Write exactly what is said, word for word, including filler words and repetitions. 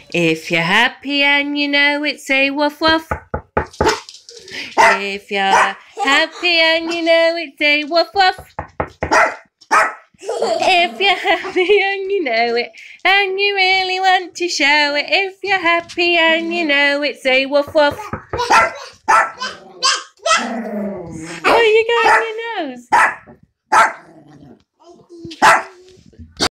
If you're happy and you know it, say woof woof. If you're happy and you know it, say woof woof. If you're happy and you know it, and you really want to show it, if you're happy and you know it, say woof woof. Oh, you got on your nose.